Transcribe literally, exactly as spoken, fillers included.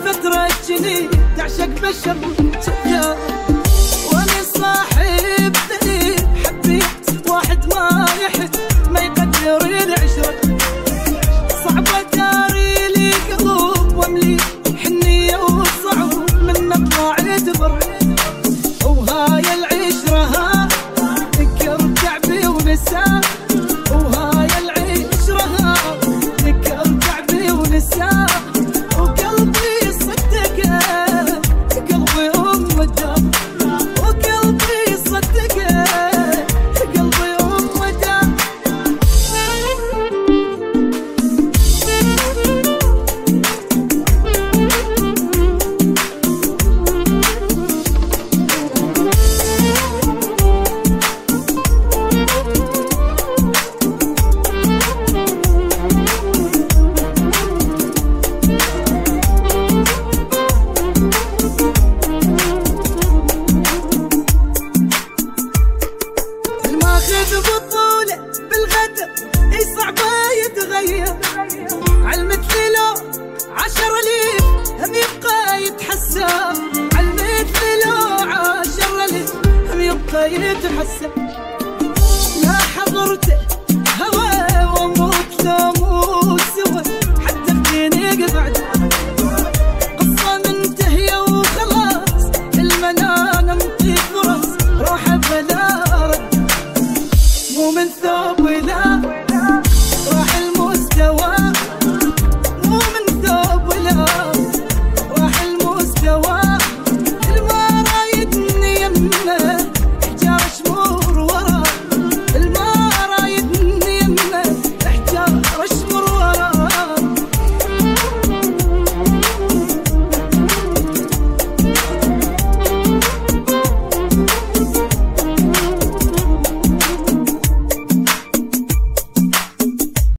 فترة جنين تعشق بشر كذاب، وانا صاحب دليل حبيت واحد ما يحب ما يقدر العشرة، صعبة داري لي قلوب واملي حنية وصعوب من اطلع دبر، وهاي العشرة ها ذكر تعبي ونساه، وهاي العشرة ها ذكر تعبي ونساه، وقلبي صدقه قلبي ام الدار، وقلبي صدقه قلبي ام الدار. الماخذ بطولة بالغدر اي صعبة يتغير، عالمثل لو عشر ليف هم يبقى يتحسر، عالمثل لو عشر ليف هم يبقى يتحسر، لا حضرته هوى واموت لو مو سوى حتى بديني بعد، قصة منتهية وخلاص المنام نمطي فرص روحه بلا رد، مو من ثوب ولا